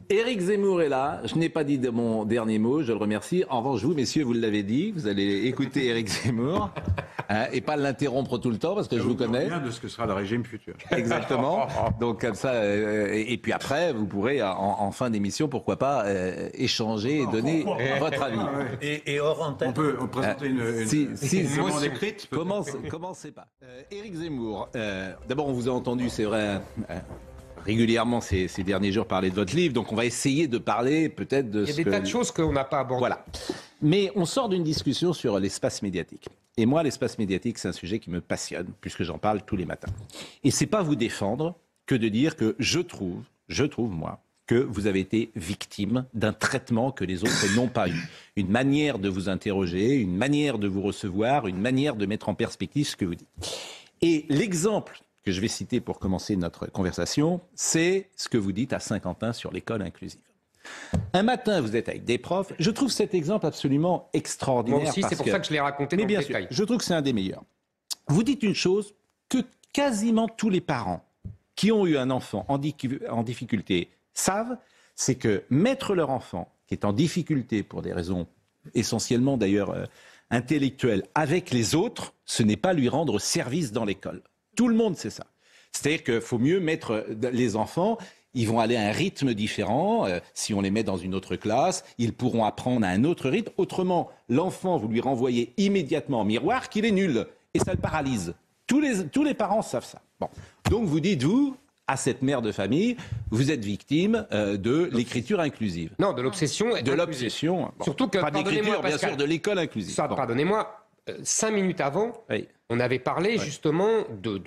Éric Zemmour est là. Je n'ai pas dit de mon dernier mot, je le remercie. En revanche, vous, messieurs, vous l'avez dit. Vous allez écouter Éric Zemmour et pas l'interrompre tout le temps parce que je vous connais. Bien de ce que sera le régime futur. Exactement. Donc comme ça, et puis après, vous pourrez en fin d'émission, pourquoi pas, échanger et donner votre avis. Et hors antenne. On peut présenter une demande écrite. Commencez pas. Éric Zemmour, d'abord on vous a entendu, c'est vrai, régulièrement ces derniers jours parler de votre livre, donc on va essayer de parler peut-être de Il y a des tas de choses qu'on n'a pas abordées. Voilà. Mais on sort d'une discussion sur l'espace médiatique. Et moi, l'espace médiatique, c'est un sujet qui me passionne, puisque j'en parle tous les matins. Et c'est pas vous défendre que de dire que je trouve, moi, que vous avez été victime d'un traitement que les autres n'ont pas eu. Une manière de vous interroger, une manière de vous recevoir, une manière de mettre en perspective ce que vous dites. Et l'exemple que je vais citer pour commencer notre conversation, c'est ce que vous dites à Saint-Quentin sur l'école inclusive. Un matin, vous êtes avec des profs. Je trouve cet exemple absolument extraordinaire. Moi aussi, c'est pour ça que je l'ai raconté dans le détail. Je trouve que c'est un des meilleurs. Vous dites une chose que quasiment tous les parents qui ont eu un enfant en difficulté savent, c'est que mettre leur enfant, qui est en difficulté pour des raisons essentiellement d'ailleurs intellectuelles, avec les autres, ce n'est pas lui rendre service dans l'école. Tout le monde sait ça. C'est-à-dire qu'il faut mieux mettre les enfants, ils vont aller à un rythme différent. Si on les met dans une autre classe, ils pourront apprendre à un autre rythme. Autrement, l'enfant, vous lui renvoyez immédiatement en miroir qu'il est nul. Et ça le paralyse. Tous les parents savent ça. Bon. Donc vous dites, vous, à cette mère de famille, vous êtes victime de l'écriture inclusive. Non, de l'obsession. De l'obsession. Bon. Surtout que, pas d'écriture, bien Pascal, sûr, de l'école inclusive. Ça, pardonnez-moi, 5 minutes avant, oui. On avait parlé justement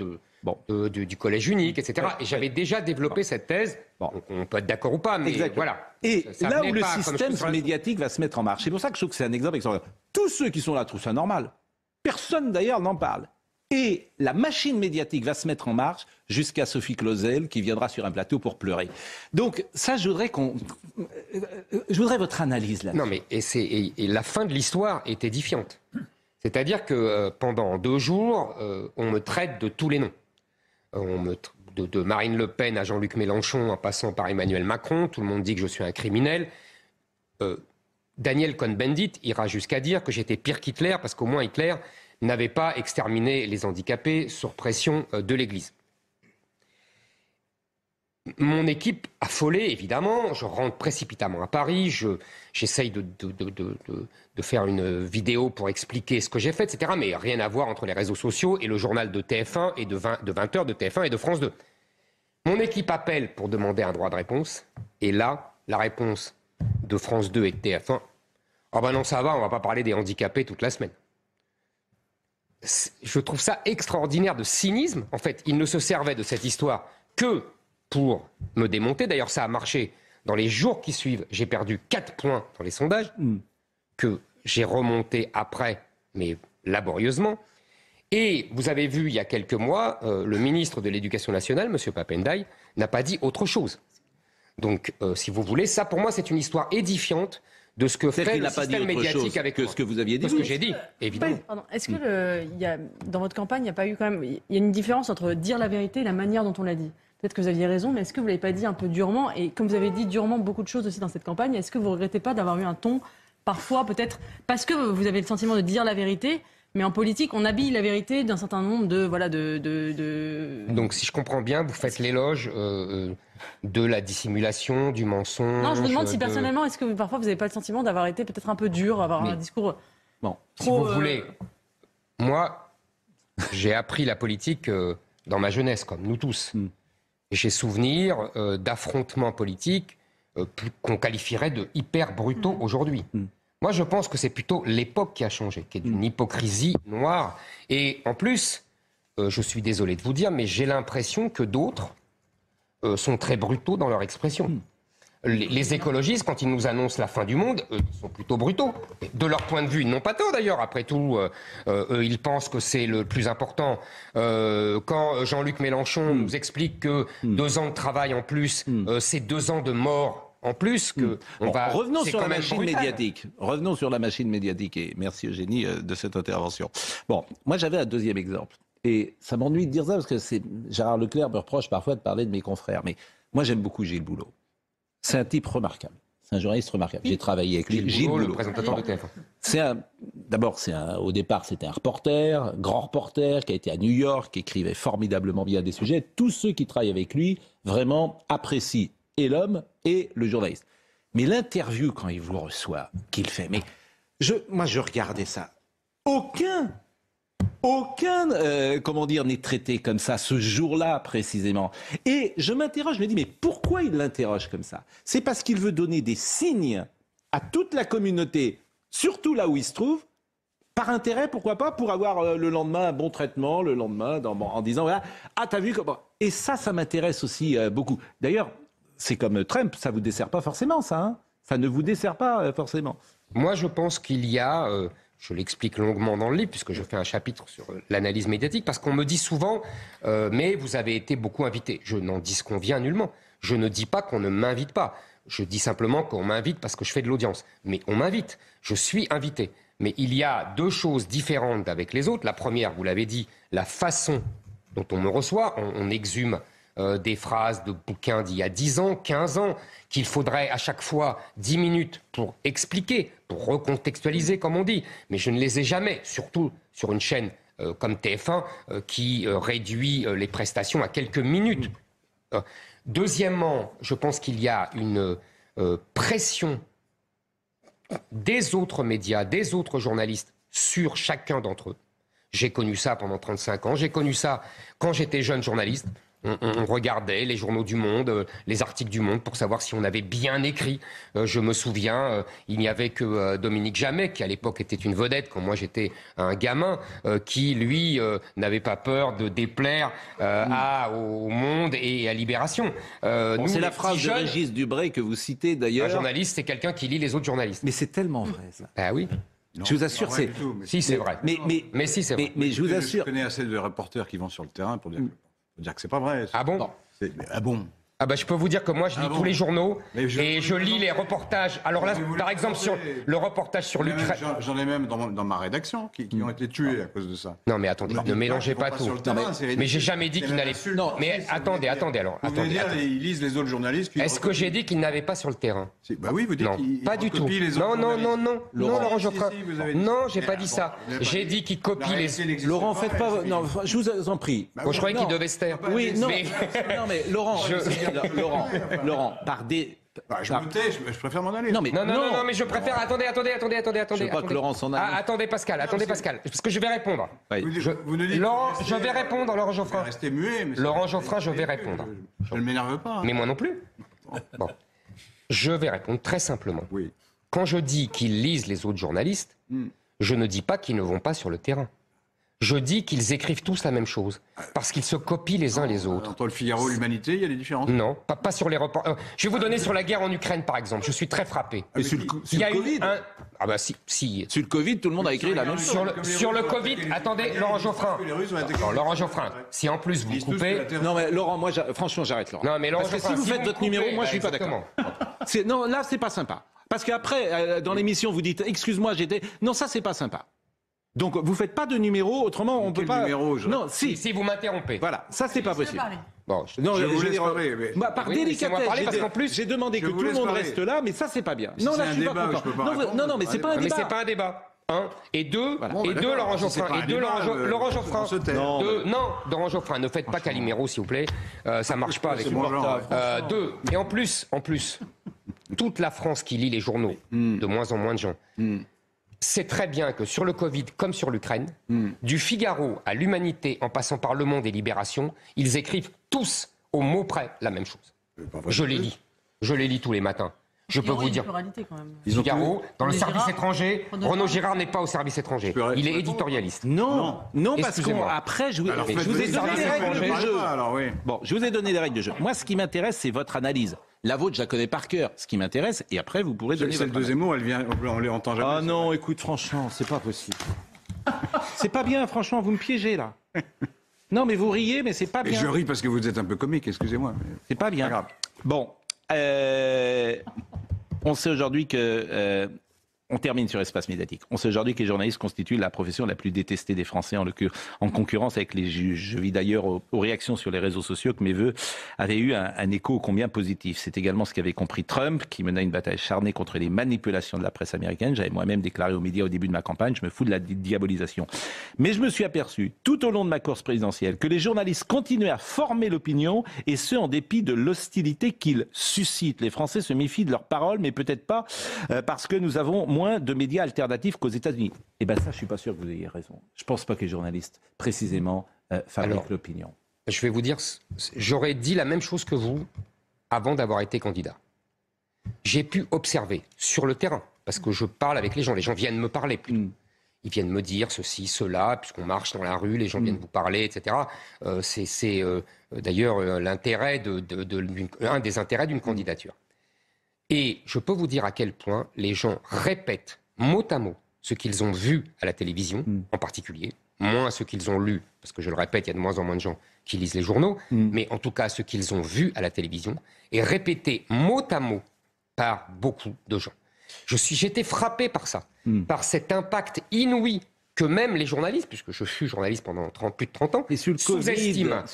du collège unique, etc. Et j'avais déjà développé cette thèse. Bon. On peut être d'accord ou pas, mais voilà. Et là où le système médiatique va se mettre en marche, c'est pour ça que je trouve que c'est un exemple extraordinaire. Tous ceux qui sont là trouvent ça normal. Personne d'ailleurs n'en parle. Et la machine médiatique va se mettre en marche jusqu'à Sophie Clausel qui viendra sur un plateau pour pleurer. Donc ça, je voudrais votre analyse là-dessus. Non mais et la fin de l'histoire est édifiante. C'est-à-dire que pendant 2 jours, on me traite de tous les noms. De Marine Le Pen à Jean-Luc Mélenchon en passant par Emmanuel Macron, tout le monde dit que je suis un criminel. Daniel Cohn-Bendit ira jusqu'à dire que j'étais pire qu'Hitler parce qu'au moins Hitler n'avait pas exterminé les handicapés sur pression de l'Église. Mon équipe affolée, évidemment. Je rentre précipitamment à Paris. J'essaye de faire une vidéo pour expliquer ce que j'ai fait, etc. Mais rien à voir entre les réseaux sociaux et le journal de TF1 et de 20h de TF1 et de France 2. Mon équipe appelle pour demander un droit de réponse. Et là, la réponse de France 2 et de TF1, « Ah ben non, ça va, on va pas parler des handicapés toute la semaine. » Je trouve ça extraordinaire de cynisme. En fait, ils ne se servaient de cette histoire que pour me démonter. D'ailleurs, ça a marché. Dans les jours qui suivent, j'ai perdu 4 points dans les sondages, que j'ai remonté après, mais laborieusement. Et vous avez vu, il y a quelques mois, le ministre de l'Éducation nationale, M. Pap Ndiaye, n'a pas dit autre chose. Donc, si vous voulez, ça, pour moi, c'est une histoire édifiante de ce que fait le système médiatique avec ce que vous aviez dit. Ce que j'ai dit, évidemment. Pardon. Est-ce que dans votre campagne, il n'y a pas eu quand même... Il y a une différence entre dire la vérité et la manière dont on l'a dit. Peut-être que vous aviez raison, mais est-ce que vous ne l'avez pas dit un peu durement? Et comme vous avez dit durement beaucoup de choses aussi dans cette campagne, est-ce que vous ne regrettez pas d'avoir eu un ton, parfois peut-être, parce que vous avez le sentiment de dire la vérité, mais en politique, on habille la vérité d'un certain nombre de... Donc si je comprends bien, vous faites l'éloge de la dissimulation, du mensonge... Non, je vous demande si personnellement, est-ce que parfois vous n'avez pas le sentiment d'avoir été peut-être un peu dur, avoir un discours... Bon, si vous voulez, moi, j'ai appris la politique dans ma jeunesse, comme nous tous. Et j'ai souvenir d'affrontements politiques qu'on qualifierait de hyper brutaux aujourd'hui. Moi, je pense que c'est plutôt l'époque qui a changé, qui est d'une hypocrisie noire. Et en plus, je suis désolé de vous dire, mais j'ai l'impression que d'autres sont très brutaux dans leur expression. Les écologistes, quand ils nous annoncent la fin du monde, ils sont plutôt brutaux. De leur point de vue, ils n'ont pas tort d'ailleurs. Après tout, ils pensent que c'est le plus important. Quand Jean-Luc Mélenchon nous explique que 2 ans de travail en plus, c'est 2 ans de mort en plus. Que revenons sur la machine médiatique. Revenons sur la machine médiatique. Et merci Eugénie de cette intervention. Bon, moi j'avais un deuxième exemple. Et ça m'ennuie de dire ça parce que Gérard Leclerc me reproche parfois de parler de mes confrères. Mais moi j'aime beaucoup Gilles Boulot. C'est un type remarquable. C'est un journaliste remarquable. J'ai travaillé avec lui. Gilles Boulot, le présentateur de TF1. Au départ, c'était un reporter, grand reporter, qui a été à New York, qui écrivait formidablement bien des sujets. Tous ceux qui travaillent avec lui, vraiment, apprécient et l'homme et le journaliste. Mais l'interview, quand il vous reçoit, qu'il fait, moi, je regardais ça. Aucun n'est traité comme ça ce jour-là précisément. Et je m'interroge, je me dis, mais pourquoi il l'interroge comme ça? C'est parce qu'il veut donner des signes à toute la communauté, surtout là où il se trouve, par intérêt, pourquoi pas, pour avoir le lendemain un bon traitement, le lendemain en disant, voilà, ah t'as vu comment... Et ça m'intéresse aussi beaucoup. D'ailleurs, c'est comme Trump, ça vous dessert pas forcément ça, hein? Ça ne vous dessert pas forcément. Moi, je pense qu'il y a... je l'explique longuement dans le livre, puisque je fais un chapitre sur l'analyse médiatique, parce qu'on me dit souvent « mais vous avez été beaucoup invité ». Je n'en disconviens nullement. Je ne dis pas qu'on ne m'invite pas. Je dis simplement qu'on m'invite parce que je fais de l'audience. Mais on m'invite. Je suis invité. Mais il y a deux choses différentes avec les autres. La première, vous l'avez dit, la façon dont on me reçoit. On exhume des phrases de bouquins d'il y a 10 ans, 15 ans, qu'il faudrait à chaque fois 10 minutes pour expliquer, pour recontextualiser, comme on dit. Mais je ne les ai jamais, surtout sur une chaîne comme TF1, qui réduit les prestations à quelques minutes. Deuxièmement, je pense qu'il y a une pression des autres médias, des autres journalistes sur chacun d'entre eux. J'ai connu ça pendant 35 ans, j'ai connu ça quand j'étais jeune journaliste. On regardait les journaux du Monde, les articles du Monde pour savoir si on avait bien écrit. Je me souviens, il n'y avait que Dominique Jamais, qui à l'époque était une vedette quand moi j'étais un gamin, qui lui n'avait pas peur de déplaire au Monde et à Libération. C'est la phrase de Régis Dubray que vous citez d'ailleurs. Un journaliste, c'est quelqu'un qui lit les autres journalistes. Mais c'est tellement vrai ça. Ah oui. Non, je vous assure, c'est... Si, c'est vrai. Mais si, c'est vrai. Mais je vous assure... Je connais assez de reporters qui vont sur le terrain pour dire que c'est pas vrai. Ah bon? Ah bon? Ah bah je peux vous dire que moi je lis tous les journaux et je lis les reportages. Alors là, par exemple, sur le reportage sur l'Ukraine... J'en ai même dans ma rédaction qui ont été tués à cause de ça. Non mais attendez, ne mélangez pas tout. Mais j'ai jamais dit qu'ils n'allaient... Non, mais attendez alors. Vous voulez dire, ils lisent les autres journalistes... Est-ce que j'ai dit qu'ils n'avaient pas sur le terrain? Bah oui, vous dites qu'ils pas du tout. Non, Laurent Geoffrin. Non, j'ai pas dit ça. J'ai dit qu'ils copient les... Laurent, faites pas... Non, je vous en prie. Je croyais qu'ils devaient se taire. Oui, non, mais Laurent... Laurent, je me tais, je préfère m'en aller. Non, mais je préfère... Attendez. Je crois que Laurent s'en a... Attendez, Pascal, parce que je vais répondre. Laurent, je vais répondre, Laurent Geoffrin. Restez muet. Laurent Geoffrin, je vais répondre. Je ne m'énerve pas. Mais moi non plus. Bon. Je vais répondre très simplement. Oui. Quand je dis qu'ils lisent les autres journalistes, je ne dis pas qu'ils ne vont pas sur le terrain. Je dis qu'ils écrivent tous la même chose, parce qu'ils se copient les uns les autres. Entre le Figaro et l'Humanité, il y a des différences? Non, pas sur les reports. Je vais vous donner sur la guerre en Ukraine, par exemple. Je suis très frappé. Mais sur le Covid Ah bah si. Sur le Covid, tout le monde a écrit la même chose. Sur le Covid, attendez, Laurent Geoffrin. Laurent Geoffrin, si en plus vous coupez... Non mais Laurent, moi franchement j'arrête Laurent. Non mais Laurent Parce que si vous faites votre numéro, moi je suis pas d'accord. Non, là c'est pas sympa. Parce qu'après, dans l'émission, vous dites, excuse-moi, j'étais... Non, ça c'est pas sympa. Donc vous faites pas de numéro, autrement on peut pas. Numéro, non, si vous m'interrompez. Voilà, ça c'est pas possible. Bon, non, je vous laisse parler. Mais... Par délicatesse, parce qu'en plus, j'ai demandé que tout le monde reste là, mais ça c'est pas bien. Non, là je suis pas content. Non, mais c'est pas un débat. Mais c'est pas un débat. Un et deux, Laurent Geoffrin. Et deux, Laurent Geoffrin. Laurent Geoffrin, ne faites pas Calimero, s'il vous plaît. Ça marche pas avec deux. Et en plus, toute la France qui lit les journaux, de moins en moins de gens. C'est très bien que sur le Covid comme sur l'Ukraine, du Figaro à l'Humanité en passant par Le Monde et Libération, ils écrivent tous au mot près la même chose. Je les lis tous les matins. Je peux vous dire. Figaro, dans le service étranger, Renaud Girard n'est pas au service étranger. Il est éditorialiste. Non, parce qu'après, je vous ai donné les règles du jeu. Bon, je vous ai donné les règles du jeu. Moi, ce qui m'intéresse, c'est votre analyse. La vôtre, je la connais par cœur. Ce qui m'intéresse, et après, vous pourrez donner votre analyse. Celle de Zemmour, on les entend jamais. Ah non, écoute, franchement, c'est pas possible. C'est pas bien, franchement, vous me piégez là. Non, mais vous riez, mais c'est pas bien. Je ris parce que vous êtes un peu comique, excusez-moi. C'est pas bien. Bon, on sait aujourd'hui que On termine sur espace médiatique. On sait aujourd'hui que les journalistes constituent la profession la plus détestée des Français, en concurrence avec les juges. Je vis d'ailleurs aux réactions sur les réseaux sociaux que mes vœux avaient eu un écho combien positif. C'est également ce qu'avait compris Trump, qui mena une bataille acharnée contre les manipulations de la presse américaine. J'avais moi-même déclaré aux médias au début de ma campagne, je me fous de la diabolisation. Mais je me suis aperçu, tout au long de ma course présidentielle, que les journalistes continuaient à former l'opinion, et ce, en dépit de l'hostilité qu'ils suscitent. Les Français se méfient de leurs paroles, mais peut-être pas parce que nous avons moins de médias alternatifs qu'aux États-Unis. Eh bien ça, je ne suis pas sûr que vous ayez raison. Je ne pense pas que les journalistes, précisément, fabriquent l'opinion. Je vais vous dire, j'aurais dit la même chose que vous avant d'avoir été candidat. J'ai pu observer sur le terrain, parce que je parle avec les gens viennent me parler plutôt. Ils viennent me dire ceci, cela, puisqu'on marche dans la rue, les gens viennent vous parler, etc. C'est d'ailleurs l'intérêt un des intérêts d'une candidature. Et je peux vous dire à quel point les gens répètent mot à mot ce qu'ils ont vu à la télévision, en particulier, moins ce qu'ils ont lu, parce que je le répète, il y a de moins en moins de gens qui lisent les journaux, mais en tout cas ce qu'ils ont vu à la télévision, et répété mot à mot par beaucoup de gens. J'étais frappé par ça, par cet impact inouï que même les journalistes, puisque je fus journaliste pendant plus de 30 ans, sous-estiment.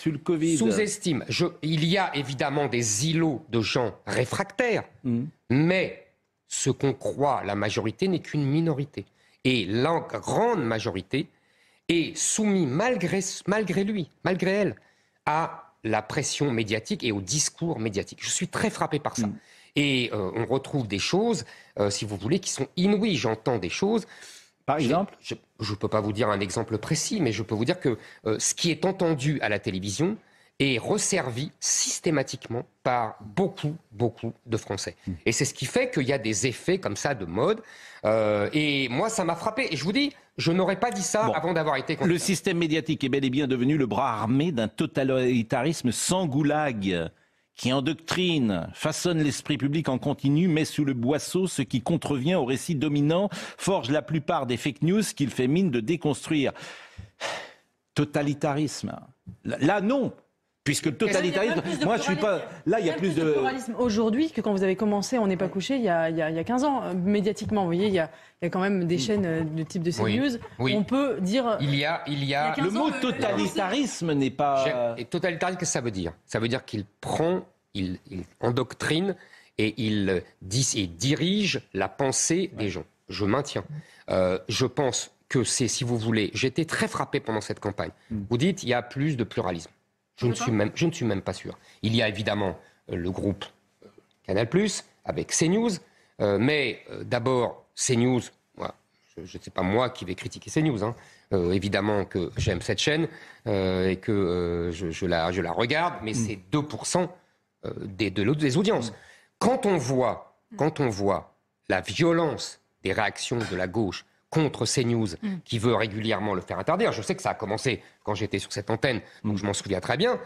Il y a évidemment des îlots de gens réfractaires, mais ce qu'on croit la majorité n'est qu'une minorité. Et la grande majorité est soumise, malgré elle, à la pression médiatique et au discours médiatique. Je suis très frappé par ça. Et on retrouve des choses, si vous voulez, qui sont inouïes. J'entends des choses... Par exemple, je ne peux pas vous dire un exemple précis, mais je peux vous dire que ce qui est entendu à la télévision est resservi systématiquement par beaucoup de Français. Et c'est ce qui fait qu'il y a des effets comme ça de mode. Et moi, ça m'a frappé. Et je vous dis, je n'aurais pas dit ça avant d'avoir été candidat. Le système médiatique est bel et bien devenu le bras armé d'un totalitarisme sans goulag, qui endoctrine, façonne l'esprit public en continu, met sous le boisseau ce qui contrevient au récit dominant, forge la plupart des fake news qu'il fait mine de déconstruire. Totalitarisme. Là, non. Puisque le totalitarisme, moi je suis pas... Là, il y a plus de pluralisme aujourd'hui que quand vous avez commencé On n'est pas couché il y a 15 ans. Médiatiquement, vous voyez, il y a quand même des chaînes de type de CNews. Oui. On peut dire... Il y a le mot totalitarisme n'est pas... Et totalitarisme, qu'est-ce que ça veut dire ? Ça veut dire qu'il prend, il endoctrine et il dirige la pensée des gens. Je maintiens. Je pense que c'est, si vous voulez... J'étais très frappé pendant cette campagne. Vous dites, il y a plus de pluralisme. Je ne suis même pas sûr. Il y a évidemment le groupe Canal+, avec CNews, mais d'abord, CNews, je ne sais pas moi qui vais critiquer CNews, évidemment que j'aime cette chaîne et que je la regarde, mais c'est 2% des audiences. Quand on voit la violence des réactions de la gauche contre CNews, qui veut régulièrement le faire interdire. Je sais que ça a commencé quand j'étais sur cette antenne, donc je m'en souviens très bien.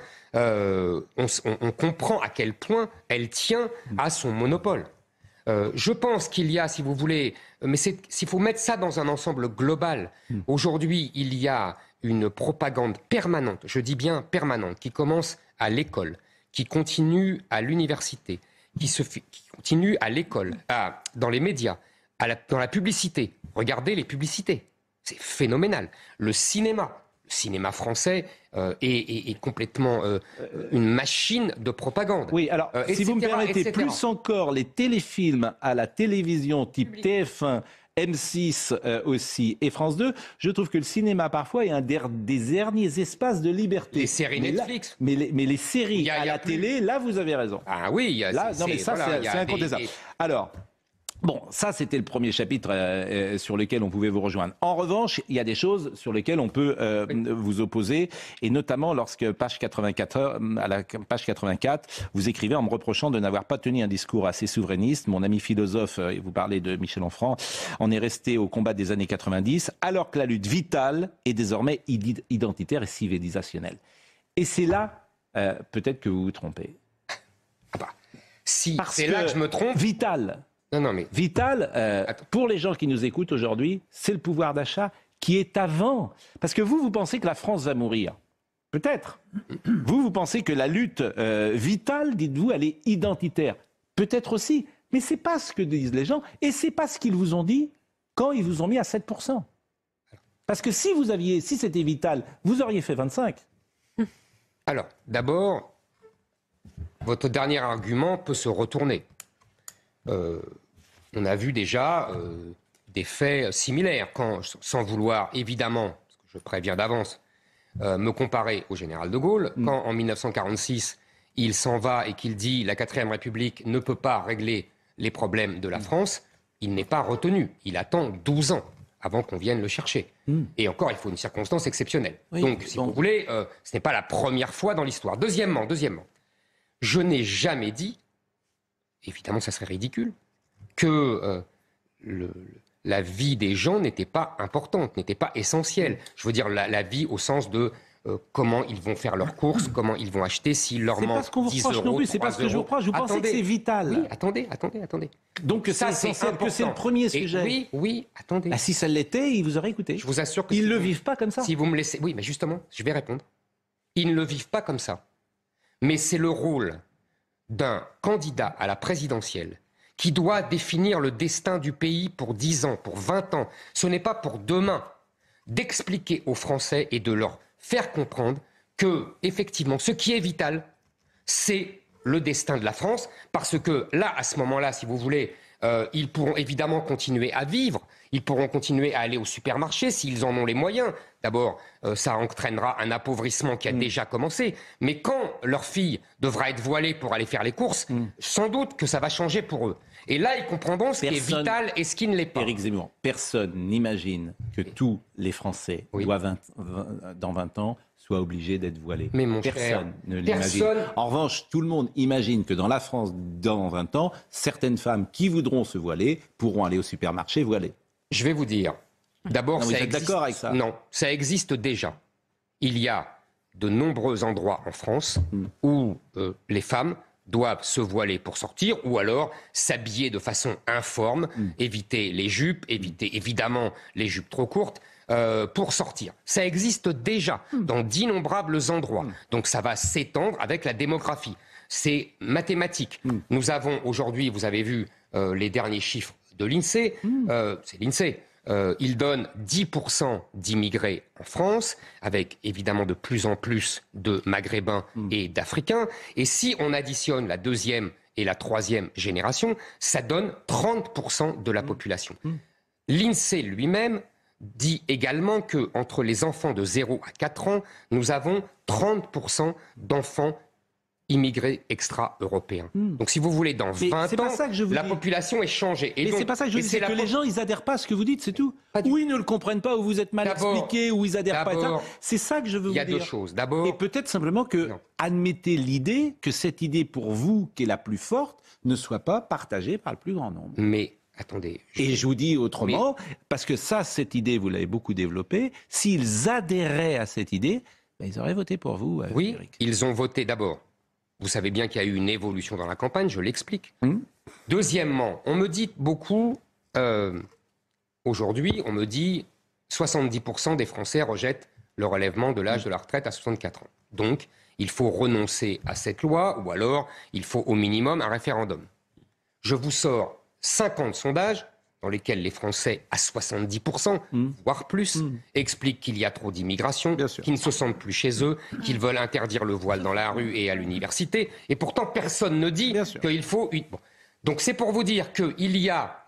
On comprend à quel point elle tient à son monopole. Je pense qu'il y a, si vous voulez, mais s'il faut mettre ça dans un ensemble global, aujourd'hui, il y a une propagande permanente, je dis bien permanente, qui commence à l'école, qui continue à l'université, qui continue à l'école, dans les médias, dans la publicité. Regardez les publicités, c'est phénoménal. Le cinéma français est complètement une machine de propagande. Oui, alors si vous me permettez, plus encore les téléfilms à la télévision type TF1, M6 aussi et France 2, je trouve que le cinéma parfois est un des derniers espaces de liberté. Les séries Netflix. Mais les séries à la télé, là vous avez raison. Ah oui, c'est incontestable. Alors... Bon, ça c'était le premier chapitre sur lequel on pouvait vous rejoindre. En revanche, il y a des choses sur lesquelles on peut vous opposer, et notamment lorsque à la page 84, vous écrivez en me reprochant de n'avoir pas tenu un discours assez souverainiste. Mon ami philosophe, et vous parlez de Michel Onfrand, en est resté au combat des années 90, alors que la lutte vitale est désormais identitaire et civilisationnelle. Et c'est là, peut-être que vous vous trompez. Si c'est là que je me trompe. Vital. Non, mais... Vital, pour les gens qui nous écoutent aujourd'hui, c'est le pouvoir d'achat qui est avant. Parce que vous pensez que la France va mourir. Peut-être. Vous pensez que la lutte vitale, dites-vous, elle est identitaire. Peut-être aussi. Mais ce n'est pas ce que disent les gens. Et ce n'est pas ce qu'ils vous ont dit quand ils vous ont mis à 7%. Parce que si c'était vital, vous auriez fait 25. Alors, d'abord, votre dernier argument peut se retourner. On a vu déjà des faits similaires, sans vouloir, évidemment, parce que je préviens d'avance, me comparer au général de Gaulle, quand en 1946, il s'en va et qu'il dit « la 4ème République ne peut pas régler les problèmes de la France », il n'est pas retenu. Il attend 12 ans avant qu'on vienne le chercher. Et encore, il faut une circonstance exceptionnelle. Oui, donc, si vous voulez, ce n'est pas la première fois dans l'histoire. Deuxièmement, je n'ai jamais dit, évidemment ça serait ridicule, que la vie des gens n'était pas importante, n'était pas essentielle. Je veux dire la vie au sens de comment ils vont faire leurs courses, comment ils vont acheter, s'il leur manque 10 euros, non plus, c'est pas ce que je vous reproche. Je pensais que c'est vital. Oui, attendez. Donc Ça, c'est c'est que c'est le premier sujet. Oui, attendez. Bah, si ça l'était, ils vous auraient écouté. Je vous assure que ils ne le vivent pas comme ça. Si vous me laissez, oui, mais justement, je vais répondre. Ils ne le vivent pas comme ça. Mais c'est le rôle d'un candidat à la présidentielle qui doit définir le destin du pays pour 10 ans, pour 20 ans. Ce n'est pas pour demain d'expliquer aux Français et de leur faire comprendre que, effectivement, ce qui est vital, c'est le destin de la France, parce que là, à ce moment-là, si vous voulez, ils pourront évidemment continuer à vivre, ils pourront continuer à aller au supermarché s'ils en ont les moyens. D'abord, ça entraînera un appauvrissement qui a déjà commencé, mais quand leur fille devra être voilée pour aller faire les courses, sans doute que ça va changer pour eux. Et là, ils comprendront ce qui est vital et ce qui ne l'est pas. Éric Zemmour, personne n'imagine que tous les Français doivent, dans 20 ans, soient obligés d'être voilés. Mais mon personne cher, ne l'imagine. En revanche, tout le monde imagine que dans la France, dans 20 ans, certaines femmes qui voudront se voiler pourront aller au supermarché voilées. Je vais vous dire. D'abord, vous êtes d'accord avec ça? Non, ça existe déjà. Il y a de nombreux endroits en France où les femmes doivent se voiler pour sortir ou alors s'habiller de façon informe, éviter les jupes, éviter évidemment les jupes trop courtes pour sortir. Ça existe déjà dans d'innombrables endroits. Donc ça va s'étendre avec la démographie. C'est mathématique. Nous avons aujourd'hui, vous avez vu les derniers chiffres de l'INSEE, c'est l'INSEE. Il donne 10% d'immigrés en France, avec évidemment de plus en plus de Maghrébins et d'Africains. Et si on additionne la deuxième et la troisième génération, ça donne 30% de la population. L'INSEE lui-même dit également qu'entre les enfants de 0 à 4 ans, nous avons 30% d'enfants immigrés extra-européens. Donc si vous voulez, dans 20 ans, la population est changée. Et c'est pas ça que je vous dis, c'est que les gens, ils adhèrent pas à ce que vous dites, c'est tout. Ou ils ne le comprennent pas, ou vous êtes mal expliqué, ou ils adhèrent pas à ça. C'est ça que je veux vous dire. Il y a deux choses. D'abord, et peut-être simplement que admettez l'idée que cette idée pour vous, qui est la plus forte, ne soit pas partagée par le plus grand nombre. Mais attendez. Et je vous dis autrement, parce que ça, cette idée, vous l'avez beaucoup développée, s'ils adhéraient à cette idée, ben, ils auraient voté pour vous. Oui, Éric. ils ont voté d'abord. Vous savez bien qu'il y a eu une évolution dans la campagne, je l'explique. Deuxièmement, on me dit beaucoup, aujourd'hui, on me dit 70% des Français rejettent le relèvement de l'âge de la retraite à 64 ans. Donc, il faut renoncer à cette loi, ou alors il faut au minimum un référendum. Je vous sors 50 sondages dans lesquels les Français, à 70%, voire plus, expliquent qu'il y a trop d'immigration, qu'ils ne se sentent plus chez eux, qu'ils veulent interdire le voile dans la rue et à l'université. Et pourtant, personne ne dit qu'il faut... Bon. Donc c'est pour vous dire qu'il y a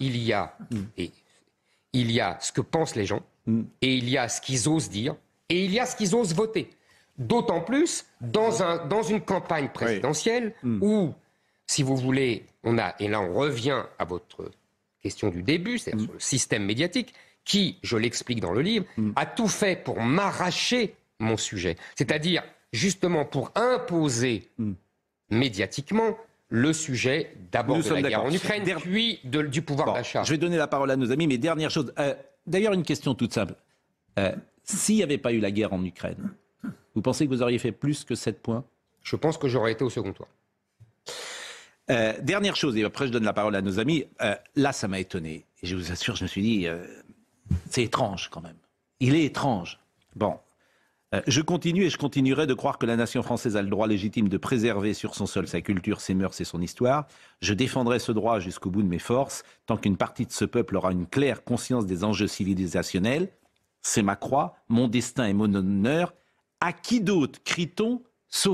ce que pensent les gens, et il y a ce qu'ils osent dire, et il y a ce qu'ils osent voter. D'autant plus dans une campagne présidentielle où, si vous voulez, on a, et là on revient à votre question du début, c'est-à-dire sur le système médiatique, qui, je l'explique dans le livre, a tout fait pour m'arracher mon sujet. C'est-à-dire, justement, pour imposer médiatiquement le sujet d'abord de la guerre en Ukraine, puis du pouvoir d'achat. Je vais donner la parole à nos amis, mais dernière chose. D'ailleurs, une question toute simple. S'il n'y avait pas eu la guerre en Ukraine, vous pensez que vous auriez fait plus que 7 points? Je pense que j'aurais été au second tour. Dernière chose, et après je donne la parole à nos amis. Là, ça m'a étonné. Et je vous assure, je me suis dit, c'est étrange quand même. Il est étrange. Bon, Je continue et je continuerai de croire que la nation française a le droit légitime de préserver sur son sol sa culture, ses mœurs et son histoire. Je défendrai ce droit jusqu'au bout de mes forces, tant qu'une partie de ce peuple aura une claire conscience des enjeux civilisationnels. C'est ma croix, mon destin et mon honneur. À qui d'autre crie-t-on « Sauvez-nous » ?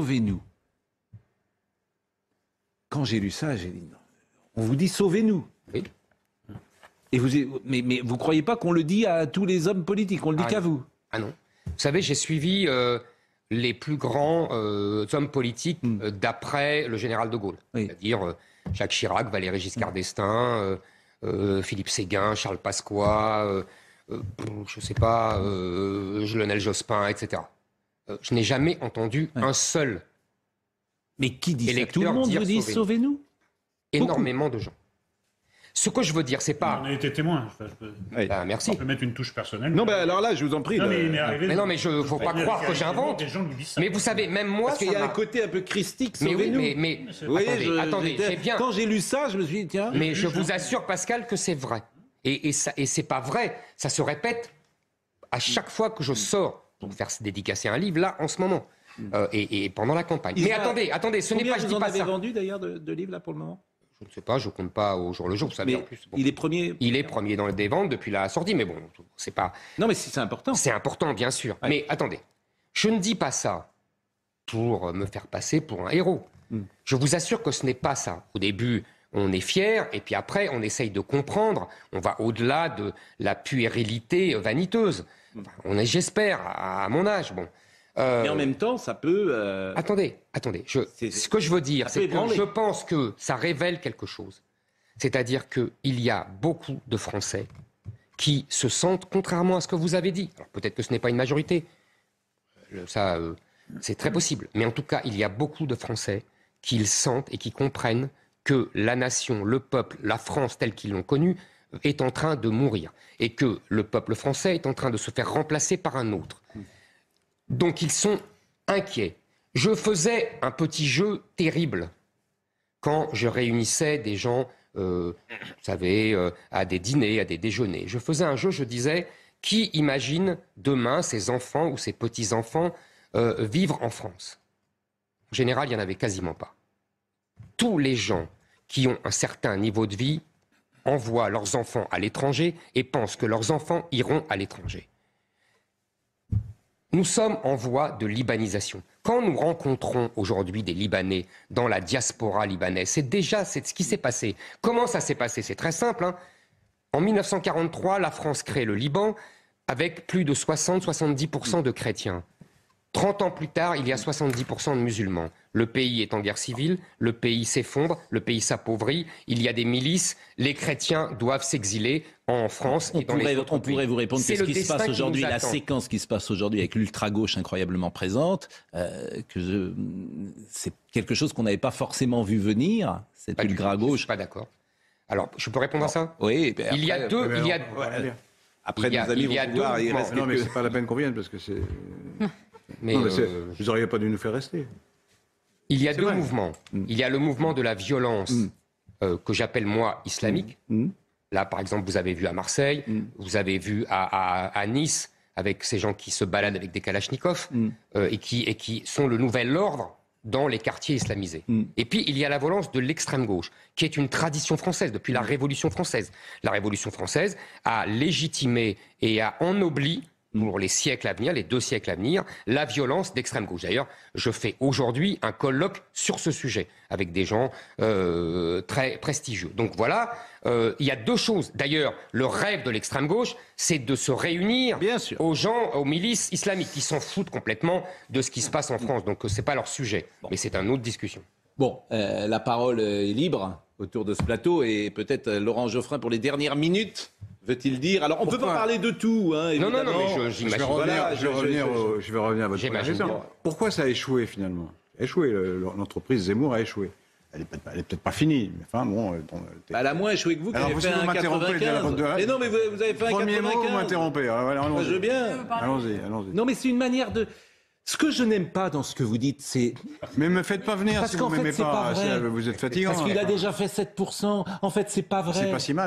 Quand j'ai lu ça, j'ai dit non. On vous dit « Sauvez-nous ». Oui. Et mais vous croyez pas qu'on le dit à tous les hommes politiques, on le dit qu'à vous? Ah non. Vous savez, j'ai suivi les plus grands hommes politiques d'après le général de Gaulle. Oui. C'est-à-dire Jacques Chirac, Valéry Giscard d'Estaing, Philippe Séguin, Charles Pasqua, je ne sais pas, Lionel Jospin, etc. Je n'ai jamais entendu un seul. Mais qui dit ça? Tout le monde vous dit sauvez-nous. Énormément de gens. Ce que je veux dire, c'est pas... On a été témoin. Merci. On peut mettre une touche personnelle. Non, alors là, je vous en prie. Non, mais il ne faut pas croire que j'invente. Mais vous savez, même moi... Parce qu'il y a un côté un peu christique, sauvez-nous. Mais attendez, c'est bien. Quand j'ai lu ça, je me suis dit, tiens... Mais je vous assure, Pascal, que c'est vrai. Et c'est pas vrai. Ça se répète à chaque fois que je sors pour faire dédicacer un livre, là, en ce moment. Et pendant la campagne. Mais attendez, ce n'est pas... Combien vous en avez vendu, d'ailleurs, de livres, là, pour le moment? Je ne sais pas, je ne compte pas au jour le jour, vous savez, mais en plus. Bon. Il est premier. Il est premier dans des ventes depuis la sortie, mais bon, c'est pas... Non, mais c'est important. C'est important, bien sûr. Ouais. Mais attendez, je ne dis pas ça pour me faire passer pour un héros. Je vous assure que ce n'est pas ça. Au début, on est fier, et puis après, on essaye de comprendre. On va au-delà de la puérilité vaniteuse. Enfin, j'espère, à mon âge, bon... Mais en même temps, ça peut... Attendez. Ce que je veux dire, c'est que je pense que ça révèle quelque chose. C'est-à-dire qu'il y a beaucoup de Français qui se sentent, contrairement à ce que vous avez dit, alors peut-être que ce n'est pas une majorité, ça, c'est très possible, mais en tout cas, il y a beaucoup de Français qui sentent et qui comprennent que la nation, le peuple, la France telle qu'ils l'ont connue, est en train de mourir. Et que le peuple français est en train de se faire remplacer par un autre. Donc ils sont inquiets. Je faisais un petit jeu terrible quand je réunissais des gens, vous savez, à des dîners, à des déjeuners. Je faisais un jeu, je disais, qui imagine demain ses enfants ou ses petits-enfants vivre en France? En général, il n'y en avait quasiment pas. Tous les gens qui ont un certain niveau de vie envoient leurs enfants à l'étranger et pensent que leurs enfants iront à l'étranger. Nous sommes en voie de libanisation. Quand nous rencontrons aujourd'hui des Libanais dans la diaspora libanaise, c'est ce qui s'est passé. Comment ça s'est passé? C'est très simple. En 1943, la France crée le Liban avec plus de 60-70% de chrétiens. 30 ans plus tard, il y a 70% de musulmans. Le pays est en guerre civile, le pays s'effondre, le pays s'appauvrit, il y a des milices, les chrétiens doivent s'exiler en France et dans les autres pays. On pourrait vous répondre que ce qui se passe aujourd'hui, la séquence qui se passe aujourd'hui avec l'ultra-gauche incroyablement présente, c'est quelque chose qu'on n'avait pas forcément vu venir, cette ultra-gauche. Je ne suis pas d'accord. Alors, je peux répondre à ça? Oui. Il y a deux... Après, nos amis vont pouvoir... Non, mais c'est pas la peine qu'on vienne, parce que c'est... Mais vous n'auriez pas dû nous faire rester. Il y a deux mouvements. Il y a le mouvement de la violence que j'appelle, moi, islamique. Là, par exemple, vous avez vu à Marseille, vous avez vu à Nice, avec ces gens qui se baladent avec des kalachnikovs et qui sont le nouvel ordre dans les quartiers islamisés. Et puis, il y a la violence de l'extrême gauche, qui est une tradition française depuis la Révolution française. La Révolution française a légitimé et a ennobli pour les siècles à venir, les 2 siècles à venir, la violence d'extrême gauche. D'ailleurs, je fais aujourd'hui un colloque sur ce sujet avec des gens très prestigieux. Donc voilà, il y a 2 choses. D'ailleurs, le rêve de l'extrême gauche, c'est de se réunir aux gens, aux milices islamiques qui s'en foutent complètement de ce qui se passe en France. Donc c'est pas leur sujet, mais c'est une autre discussion. Bon, la parole est libre autour de ce plateau et peut-être Laurent Geoffrin pour les dernières minutes. Veut-il dire? Alors, on ne peut pas parler de tout, hein, évidemment. Non, mais j'imagine. Je vais revenir à votre question. Pourquoi ça a échoué, finalement? L'entreprise Zemmour a échoué. Elle n'est peut-être pas finie, mais enfin, bon... Elle a moins échoué que vous, qui avez fait un 95. Mais non, mais vous avez fait un 95. Premier mot, vous m'interrompez. Allons-y. Je veux bien. Allons-y. Non, mais c'est une manière de... Ce que je n'aime pas dans ce que vous dites, c'est... Mais me faites pas venir si vous ne m'aimez pas. Vous êtes fatigant. Parce qu'il a déjà fait 7%. En fait, c'est pas vrai. C'est pas si mal.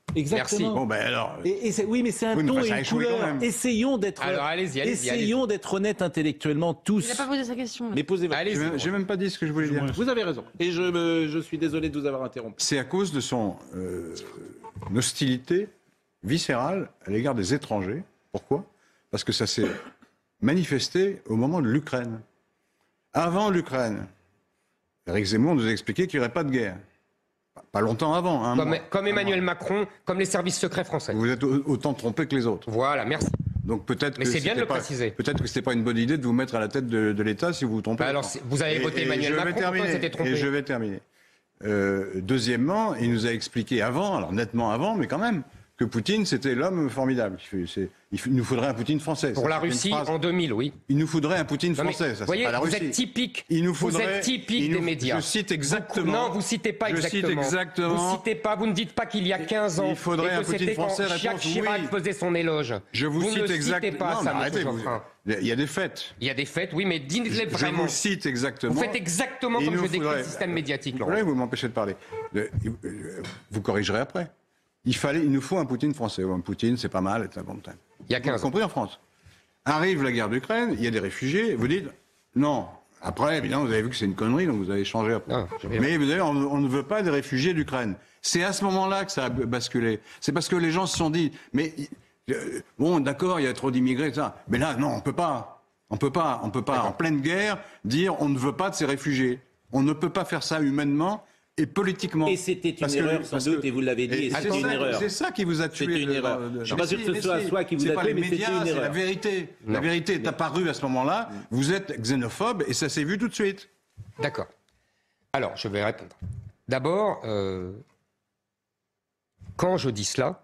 Exactement. Merci. Bon, ben alors. Oui, mais c'est un Oui, mais ton enfin, et ça a une échoué couleur. quand même. Essayons d'être honnêtes intellectuellement tous. Il n'a pas posé sa question. Mais posez votre Allez-y. question. J'ai même pas dit ce que je voulais dire. Vous avez raison. Et je suis désolé de vous avoir interrompu. C'est à cause de son hostilité viscérale à l'égard des étrangers. Pourquoi ? Parce que ça s'est manifesté au moment de l'Ukraine. Avant l'Ukraine, Éric Zemmour nous a expliqué qu'il n'y aurait pas de guerre. Pas longtemps avant. Comme Emmanuel Macron, comme les services secrets français. Vous êtes autant trompé que les autres. Voilà, merci. Donc peut-être Mais que c'est bien de le pas, préciser. Peut-être que c'était pas une bonne idée de vous mettre à la tête de l'État si vous vous trompez. Alors, vous avez voté Emmanuel Macron, pourquoi vous étiez trompé ? Et je vais terminer. Deuxièmement, il nous a expliqué avant, alors nettement avant, mais quand même, que Poutine, c'était l'homme formidable. Il nous faudrait un Poutine français. Pour la Russie, en 2000, oui. Il nous faudrait un Poutine français. Ça, voyez, pas la vous Russie. êtes typique. Vous êtes typique des médias. Je cite exactement. Non, vous citez pas exactement. Je cite exactement. Vous citez pas. Vous ne dites pas qu'il y a 15 ans. Il faudrait un Poutine français. Jacques Chirac faisait son éloge. Je vous cite exactement. Pas non, ça, arrêtez. Geoffrin. Il y a des faits. Il y a des faits, oui, mais dites-les vraiment. Je vous cite exactement. Vous faites exactement comme je décris le système médiatique, Laurent. Vous m'empêchez de parler. Vous corrigerez après. Il nous faut un Poutine français. Un Poutine, c'est pas mal. C'est un bon temps. Il y a 15 ans. Y compris en France. Arrive la guerre d'Ukraine, il y a des réfugiés. Vous dites non. Après, évidemment, vous avez vu que c'est une connerie, donc vous avez changé après. Non, mais vous savez, on ne veut pas des réfugiés d'Ukraine. C'est à ce moment-là que ça a basculé. C'est parce que les gens se sont dit, mais bon, d'accord, il y a trop d'immigrés, ça. Mais là, non, on peut pas. On peut pas, en pleine guerre, dire on ne veut pas de ces réfugiés. On ne peut pas faire ça humainement et politiquement. Et c'était une erreur, sans doute, et vous l'avez dit, et c'était une erreur. C'est ça qui vous a tué. C'était une erreur. Je ne suis pas sûr que ce soit soi qui vous a tué, mais c'était une erreur. C'est la vérité. Non. La vérité est apparue à ce moment-là. Vous êtes xénophobe et ça s'est vu tout de suite. D'accord. Alors, je vais répondre. D'abord, quand je dis cela,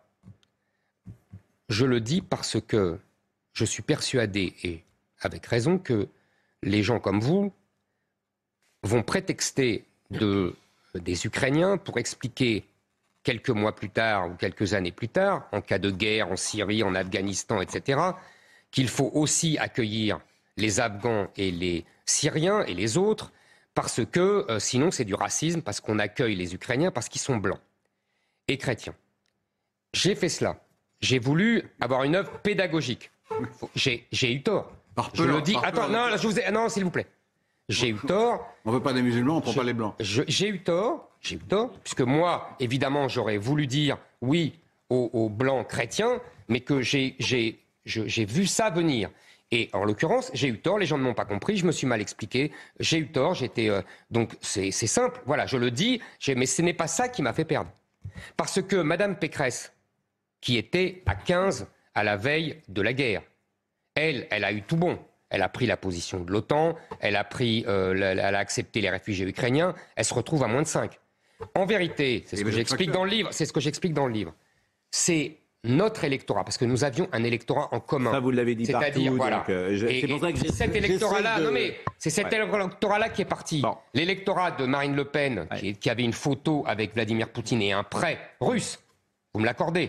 je le dis parce que je suis persuadé, et avec raison, que les gens comme vous vont prétexter des Ukrainiens pour expliquer quelques mois plus tard ou quelques années plus tard, en cas de guerre en Syrie, en Afghanistan, etc., qu'il faut aussi accueillir les Afghans et les Syriens et les autres, parce que sinon c'est du racisme, parce qu'on accueille les Ukrainiens parce qu'ils sont blancs et chrétiens. J'ai fait cela. J'ai voulu avoir une œuvre pédagogique. J'ai eu tort. Je le dis. Attends, non, s'il vous plaît. J'ai eu tort. On ne veut pas des musulmans, on ne prend pas les blancs. J'ai eu tort, puisque moi, évidemment, j'aurais voulu dire oui aux blancs chrétiens, mais que j'ai vu ça venir. Et en l'occurrence, j'ai eu tort, les gens ne m'ont pas compris, je me suis mal expliqué, j'ai eu tort, donc c'est simple, voilà, je le dis, mais ce n'est pas ça qui m'a fait perdre. Parce que Mme Pécresse, qui était à 15 à la veille de la guerre, elle a eu tout bon. Elle a pris la position de l'OTAN, elle a accepté les réfugiés ukrainiens, elle se retrouve à moins de 5. En vérité, c'est ce que j'explique dans le livre, c'est notre électorat, parce que nous avions un électorat en commun. Ça, vous l'avez dit partout. C'est-à-dire, voilà. C'est pour ça que cet électorat-là, c'est cet électorat-là qui est parti. Bon. L'électorat de Marine Le Pen, qui avait une photo avec Vladimir Poutine et un prêt russe, vous me l'accordez,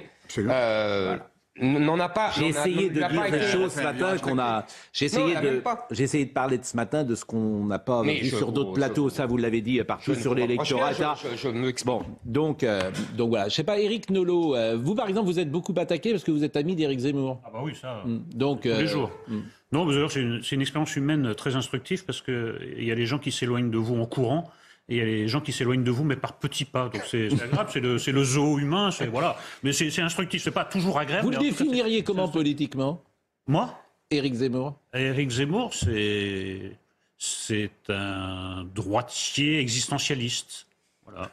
n'en a pas. J'ai essayé de dire des choses ce matin qu'on a. J'ai essayé de parler de ce matin de ce qu'on n'a pas vu sur d'autres plateaux. Ça, vous l'avez dit partout sur l'électorat. Bon, donc voilà. Je sais pas, Éric Nolot, vous par exemple, vous êtes beaucoup attaqué parce que vous êtes ami d'Éric Zemmour. Ah bah oui, ça. Donc tous les jours. Non, vous allez voir, c'est une expérience humaine très instructive parce que il y a les gens qui s'éloignent de vous en courant. Et il y a les gens qui s'éloignent de vous, mais par petits pas. Donc c'est agréable, c'est le zoo humain, voilà. Mais c'est instructif, c'est pas toujours agréable. Vous le définiriez comment politiquement ? Moi ? Éric Zemmour. Éric Zemmour, c'est un droitier existentialiste. Voilà.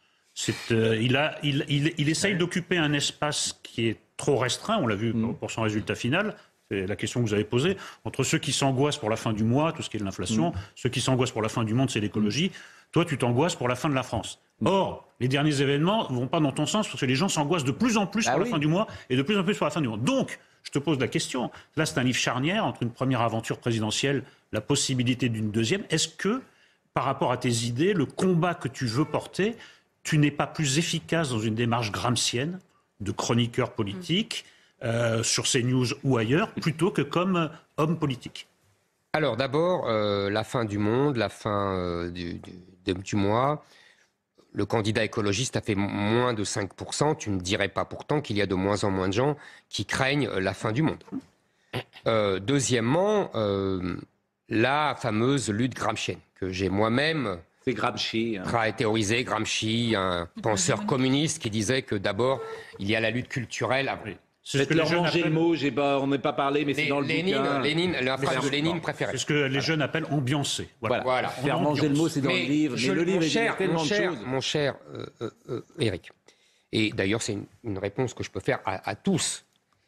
Il essaye d'occuper un espace qui est trop restreint, on l'a vu pour son résultat final. C'est la question que vous avez posée, entre ceux qui s'angoissent pour la fin du mois, tout ce qui est de l'inflation, ceux qui s'angoissent pour la fin du monde, c'est l'écologie. Toi, tu t'angoisses pour la fin de la France. Or, les derniers événements ne vont pas dans ton sens parce que les gens s'angoissent de plus en plus pour la fin du mois et de plus en plus pour la fin du monde. Donc, je te pose la question. Là, c'est un livre charnière entre une première aventure présidentielle, la possibilité d'une deuxième. Est-ce que, par rapport à tes idées, le combat que tu veux porter, tu n'es pas plus efficace dans une démarche gramscienne de chroniqueur politique sur CNews ou ailleurs, plutôt que comme homme politique? Alors d'abord, la fin du monde, la fin du mois, le candidat écologiste a fait moins de 5%, tu ne dirais pas pourtant qu'il y a de moins en moins de gens qui craignent la fin du monde. Deuxièmement, la fameuse lutte gramscienne, que j'ai moi-même C'est Gramsci. théorisé. Gramsci, un penseur communiste qui disait que d'abord, il y a la lutte culturelle. Oui. C'est ce Faites que les leur jeunes manger le appellent, mot, on n'est pas parlé, mais c'est dans le bouquin. La phrase de Lénine préférée. c'est ce que les jeunes appellent ambiancer. Voilà. Faire manger le mot, c'est dans le livre. Mais le livre, il y a tellement de choses. Mon cher Éric, et d'ailleurs c'est une réponse que je peux faire à tous.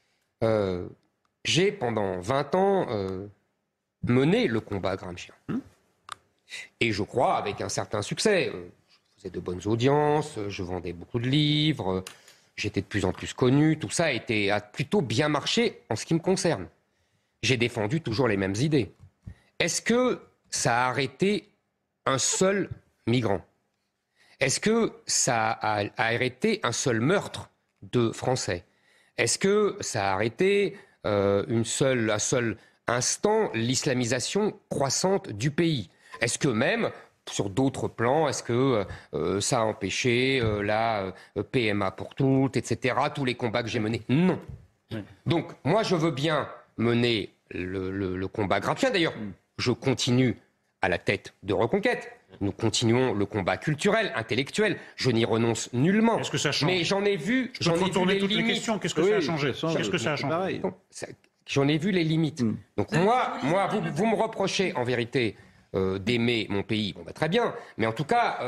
J'ai pendant 20 ans mené le combat gramscien. Et je crois avec un certain succès. Je faisais de bonnes audiences, je vendais beaucoup de livres, j'étais de plus en plus connu. Tout ça a plutôt bien marché en ce qui me concerne. J'ai défendu toujours les mêmes idées. Est-ce que ça a arrêté un seul migrant? Est-ce que ça a arrêté un seul meurtre de Français? Est-ce que ça a arrêté un seul instant l'islamisation croissante du pays? Est-ce que même, sur d'autres plans, est-ce que ça a empêché la PMA pour toutes, etc., tous les combats que j'ai menés? Non. Oui. Donc, moi, je veux bien mener le combat gramscien. D'ailleurs, je continue à la tête de Reconquête. Nous continuons le combat culturel, intellectuel. Je n'y renonce nullement. Est-ce que ça change? Mais j'en ai vu retourner toutes les limites. questions. Qu'est-ce que ça a changé? Qu'est-ce que ça a changé? J'en ai vu les limites. Donc moi, vous me reprochez en vérité d'aimer mon pays. Bon, bah, très bien. Mais en tout cas,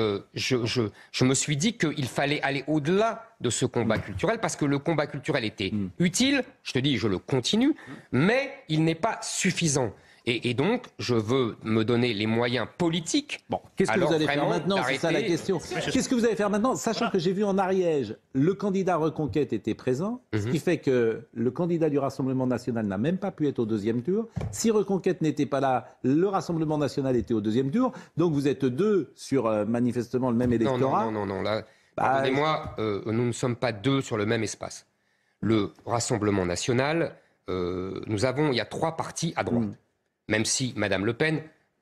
je me suis dit qu'il fallait aller au-delà de ce combat culturel parce que le combat culturel était utile. Je te dis, je le continue, mais il n'est pas suffisant. Et donc, je veux me donner les moyens politiques. Bon, qu'est-ce que vous allez faire maintenant? C'est ça la question. Qu'est-ce que vous allez faire maintenant? Sachant que j'ai vu en Ariège, le candidat Reconquête était présent, ce qui fait que le candidat du Rassemblement national n'a même pas pu être au deuxième tour. Si Reconquête n'était pas là, le Rassemblement national était au deuxième tour. Donc vous êtes deux sur manifestement le même électorat. Non. Là, pardonnez-moi, nous ne sommes pas deux sur le même espace. Le Rassemblement national, il y a 3 partis à droite. Même si Mme Le Pen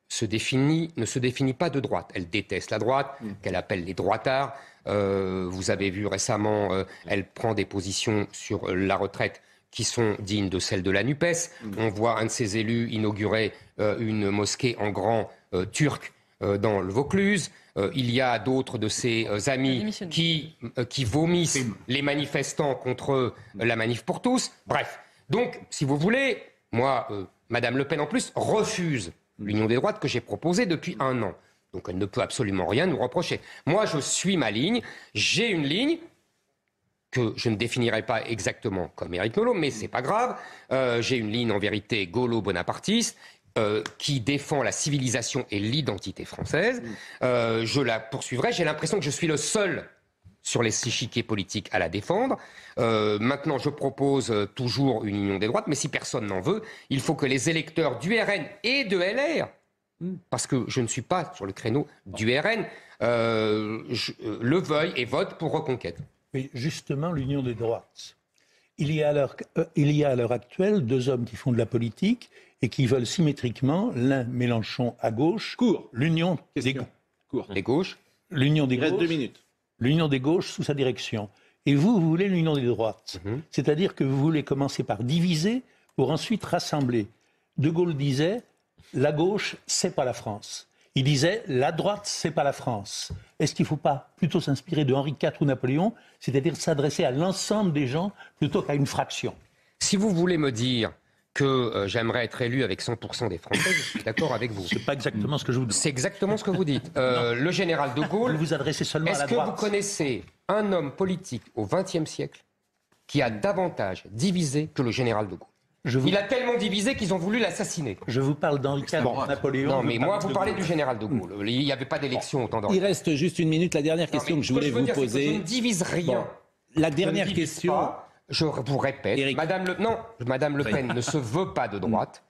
ne se définit pas de droite. Elle déteste la droite, qu'elle appelle les droitards. Vous avez vu récemment, elle prend des positions sur la retraite qui sont dignes de celles de la NUPES. On voit un de ses élus inaugurer une mosquée en grand turc dans le Vaucluse. Il y a d'autres de ses amis qui vomissent les manifestants contre la manif pour tous. Bref, donc, si vous voulez, moi... Madame Le Pen, en plus, refuse l'union des droites que j'ai proposée depuis 1 an. Donc elle ne peut absolument rien nous reprocher. Moi, je suis ma ligne. J'ai une ligne que je ne définirai pas exactement comme Éric Nolot, mais c'est pas grave. J'ai une ligne, en vérité, gaulo-bonapartiste, qui défend la civilisation et l'identité française. Je la poursuivrai. J'ai l'impression que je suis le seul sur les échiquiers politiques à la défendre. Maintenant, je propose toujours une union des droites, mais si personne n'en veut, il faut que les électeurs du RN et de LR, parce que je ne suis pas sur le créneau du RN, le veuillent et votent pour Reconquête. Mais justement, l'union des droites. Il y a à l'heure actuelle 2 hommes qui font de la politique et qui veulent symétriquement, l'un Mélenchon à gauche, l'union des gauches. L'union des Il reste gauches. 2 minutes. L'union des gauches sous sa direction. Et vous voulez l'union des droites. C'est-à-dire que vous voulez commencer par diviser pour ensuite rassembler. De Gaulle disait, la gauche, c'est pas la France. Il disait, la droite, c'est pas la France. Est-ce qu'il ne faut pas plutôt s'inspirer de Henri IV ou Napoléon, c'est-à-dire s'adresser à l'ensemble des gens plutôt qu'à une fraction? Si vous voulez me dire que j'aimerais être élu avec 100% des Français, je suis d'accord avec vous. C'est pas exactement ce que je vous dis. C'est exactement ce que vous dites. Le général de Gaulle... Vous vous adressez seulement à la droite. Est-ce que vous connaissez un homme politique au XXe siècle qui a davantage divisé que le général de Gaulle? Il a tellement divisé qu'ils ont voulu l'assassiner. Je vous parle d'Henri IV, Napoléon... Non, mais moi, vous parlez du général de Gaulle. Il n'y avait pas d'élection au temps d'Henri. Il reste juste 1 minute. La dernière question que je voulais vous poser... Je ne divise rien. La dernière question... Je vous répète, Éric. Madame Le Pen ne se veut pas de droite,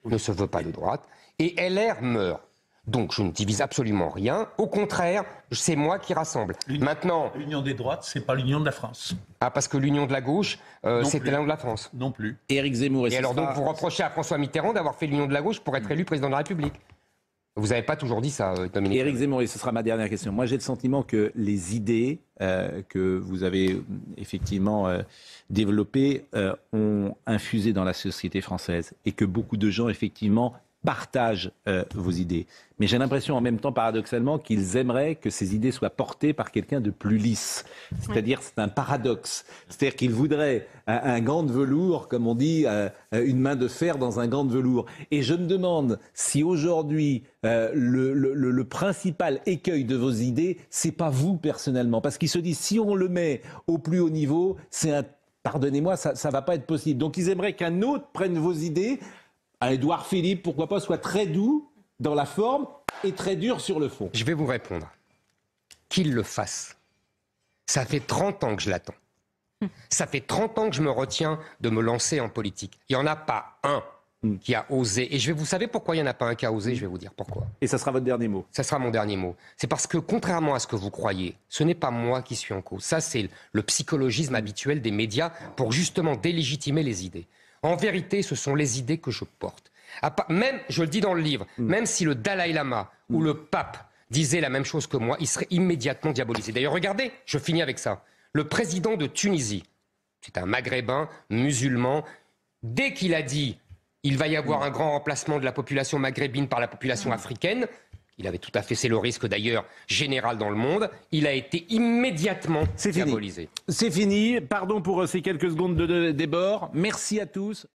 et LR meurt. Donc je ne divise absolument rien. Au contraire, c'est moi qui rassemble. Maintenant, l'union des droites, c'est pas l'union de la France. Ah, parce que l'union de la gauche, c'était l'union de la France. Non plus. Éric Zemmour. Et alors donc vous reprochez à François Mitterrand d'avoir fait l'union de la gauche pour être élu président de la République. Vous n'avez pas toujours dit ça, Dominique. Éric Zemmour, et ce sera ma dernière question. Moi, j'ai le sentiment que les idées que vous avez effectivement développées ont infusé dans la société française et que beaucoup de gens, effectivement, partagent vos idées. Mais j'ai l'impression en même temps, paradoxalement, qu'ils aimeraient que ces idées soient portées par quelqu'un de plus lisse. C'est-à-dire, c'est un paradoxe. C'est-à-dire qu'ils voudraient un gant de velours, comme on dit, une main de fer dans un gant de velours. Et je me demande si aujourd'hui, le principal écueil de vos idées, c'est pas vous personnellement. Parce qu'ils se disent, si on le met au plus haut niveau, pardonnez-moi, ça va pas être possible. Donc ils aimeraient qu'un autre prenne vos idées. Édouard Philippe, pourquoi pas, soit très doux dans la forme et très dur sur le fond. Je vais vous répondre. Qu'il le fasse. Ça fait 30 ans que je l'attends. Ça fait 30 ans que je me retiens de me lancer en politique. Il n'y en a pas un qui a osé. Et vous savez pourquoi il n'y en a pas un qui a osé? Je vais vous dire pourquoi. Et ça sera votre dernier mot. Ça sera mon dernier mot. C'est parce que, contrairement à ce que vous croyez, ce n'est pas moi qui suis en cause. Ça, c'est le psychologisme habituel des médias pour justement délégitimer les idées. En vérité, ce sont les idées que je porte. Même, je le dis dans le livre, même si le Dalai Lama ou le pape disaient la même chose que moi, il serait immédiatement diabolisé. D'ailleurs, regardez, je finis avec ça. Le président de Tunisie, c'est un maghrébin, musulman, dès qu'il a dit il va y avoir un grand remplacement de la population maghrébine par la population africaine, il avait tout à fait, c'est le risque d'ailleurs général dans le monde, il a été immédiatement diabolisé. C'est fini. Pardon pour ces quelques secondes de débord. Merci à tous.